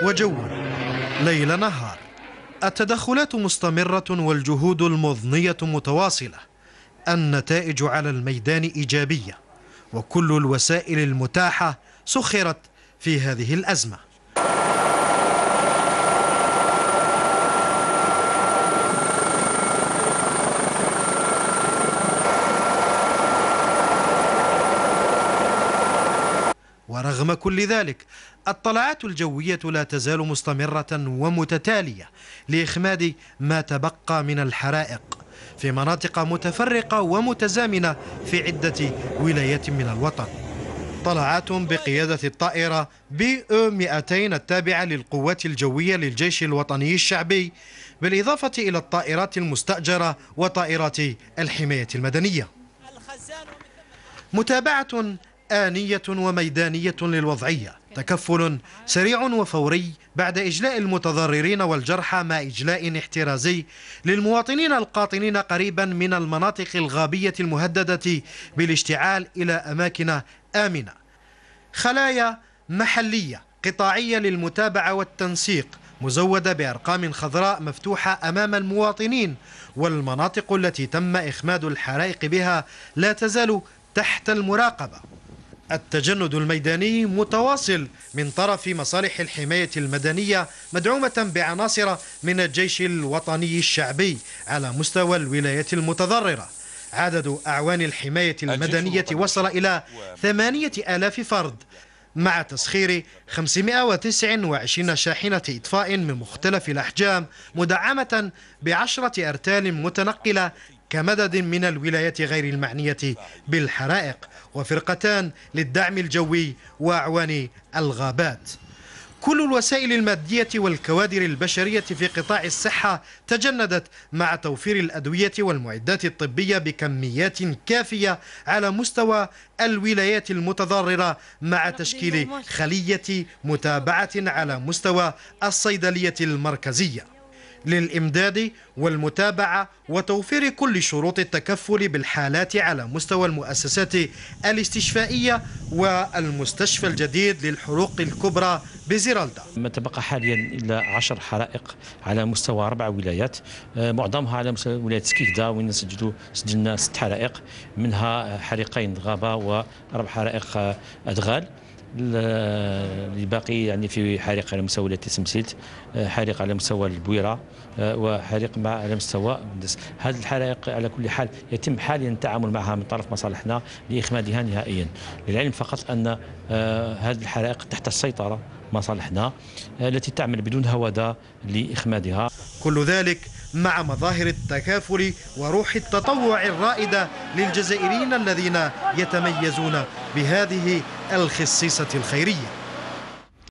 وجو ليل نهار. التدخلات مستمرة والجهود المضنية متواصلة. النتائج على الميدان إيجابية، وكل الوسائل المتاحة سخرت في هذه الأزمة. ورغم كل ذلك الطلعات الجوية لا تزال مستمرة ومتتالية لإخماد ما تبقى من الحرائق في مناطق متفرقة ومتزامنة في عدة ولايات من الوطن. طلعات بقيادة الطائرة BE-200 التابعة للقوات الجوية للجيش الوطني الشعبي، بالإضافة إلى الطائرات المستأجرة وطائرات الحماية المدنية. متابعة آنية وميدانية للوضعية، تكفل سريع وفوري بعد إجلاء المتضررين والجرحى مع إجلاء احترازي للمواطنين القاطنين قريبا من المناطق الغابية المهددة بالاشتعال إلى أماكن آمنة. خلايا محلية قطاعية للمتابعة والتنسيق مزودة بأرقام خضراء مفتوحة أمام المواطنين، والمناطق التي تم إخماد الحرائق بها لا تزال تحت المراقبة. التجند الميداني متواصل من طرف مصالح الحماية المدنية مدعومة بعناصر من الجيش الوطني الشعبي على مستوى الولايات المتضررة. عدد أعوان الحماية المدنية وصل إلى 8000 فرد، مع تسخير 529 شاحنة إطفاء من مختلف الأحجام مدعمة ب10 أرتال متنقلة كمدد من الولايات غير المعنية بالحرائق، وفرقتان للدعم الجوي وأعوان الغابات. كل الوسائل المادية والكوادر البشرية في قطاع الصحة تجندت مع توفير الأدوية والمعدات الطبية بكميات كافية على مستوى الولايات المتضررة، مع تشكيل خلية متابعة على مستوى الصيدلية المركزية للإمداد والمتابعة وتوفير كل شروط التكفل بالحالات على مستوى المؤسسات الاستشفائية والمستشفى الجديد للحروق الكبرى بزيرالدا. ما تبقى حاليا إلا 10 حرائق على مستوى 4 ولايات، معظمها على مستوى ولاية سكيكدا، وين سجلنا 6 حرائق، منها حريقين غابة و4 حرائق أدغال. الباقي يعني في حريق على مستوى ولاية سمسيت، حريق على مستوى البويرة، وحريق على مستوى بندس. هذه الحرائق على كل حال يتم حاليا التعامل معها من طرف مصالحنا لإخمادها نهائيا. للعلم فقط أن هذه الحرائق تحت السيطرة مصالحنا التي تعمل بدون هوادة لإخمادها. كل ذلك مع مظاهر التكافل وروح التطوع الرائدة للجزائريين الذين يتميزون بهذه الخصيصة الخيرية.